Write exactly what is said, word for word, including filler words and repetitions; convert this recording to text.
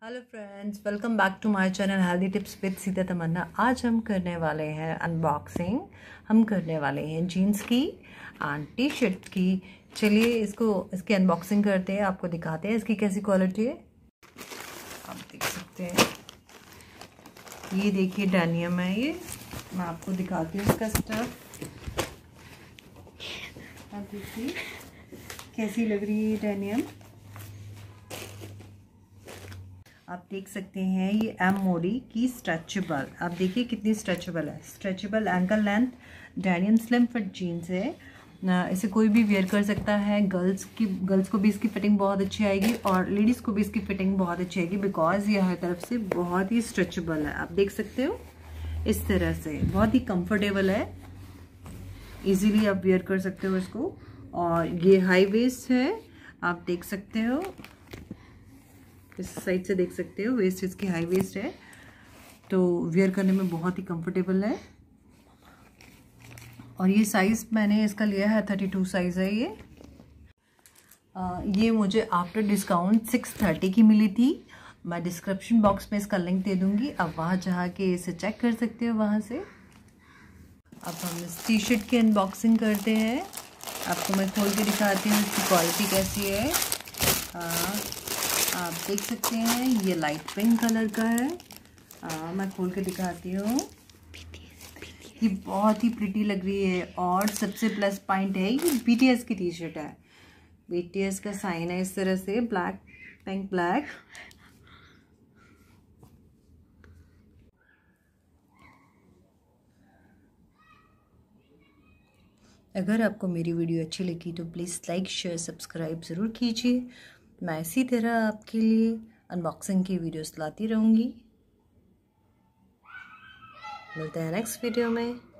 Hello friends, welcome back to my channel healthy tips with Sita Tamanna. आज हम करने वाले हैं अनबॉक्सिंग। हम करने वाले हैं जीन्स की एंड टी शर्ट की। चलिए इसको इसकी अनबॉक्सिंग करते हैं, आपको दिखाते हैं इसकी कैसी क्वालिटी है। आप देख सकते हैं, ये देखिए डेनियम है। ये मैं आपको दिखाती हूँ इसका स्टफ। आप देखिए कैसी लग रही है डेनियम। आप देख सकते हैं ये एम मोडी की स्ट्रेचेबल, आप देखिए कितनी स्ट्रेचेबल है। Stretchable ankle length denim slim fit jeans है। इसे कोई भी वेयर कर सकता है। गर्ल्स की गर्ल्स को भी इसकी फिटिंग बहुत अच्छी आएगी और लेडीज़ को भी इसकी फिटिंग बहुत अच्छी आएगी, बिकॉज ये हर तरफ से बहुत ही स्ट्रेचेबल है। आप देख सकते हो इस तरह से बहुत ही कंफर्टेबल है। इजीली आप वेयर कर सकते हो इसको। और ये हाई वेस्ट है, आप देख सकते हो, इस साइड से देख सकते हो वेस्ट इसकी हाई वेस्ट है, तो वेयर करने में बहुत ही कंफर्टेबल है। और ये साइज़ मैंने इसका लिया है थर्टी टू साइज़ है ये। आ, ये मुझे आफ्टर डिस्काउंट सिक्स थर्टी की मिली थी। मैं डिस्क्रिप्शन बॉक्स में इसका लिंक दे दूंगी, आप वहाँ जा के इसे चेक कर सकते हो वहाँ से। अब हम इस टी शर्ट की अनबॉक्सिंग करते हैं। आपको मैं खोल के दिखाती हूँ इसकी क्वालिटी कैसी है। आ, आप देख सकते हैं ये लाइट पिंक कलर का है। आ, मैं खोल के दिखाती हूँ। ये बहुत ही प्रिटी लग रही है और सबसे प्लस पॉइंट है ये बीटीएस की टी शर्ट है। बीटीएस का साइन है इस तरह से, ब्लैक पिंक ब्लैक। अगर आपको मेरी वीडियो अच्छी लगी तो प्लीज़ लाइक शेयर सब्सक्राइब ज़रूर कीजिए। मैं इसी तरह आपके लिए अनबॉक्सिंग की वीडियोस लाती रहूँगी। मिलते हैं नेक्स्ट वीडियो में।